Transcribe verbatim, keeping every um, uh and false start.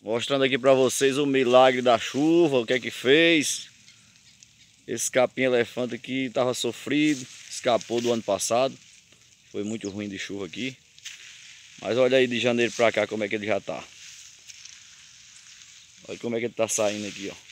Mostrando aqui pra vocês o milagre da chuva, o que é que fez. Esse capim elefante aqui tava sofrido, escapou do ano passado. Foi muito ruim de chuva aqui. Mas olha aí de janeiro pra cá como é que ele já tá. Olha como é que ele tá saindo aqui, ó.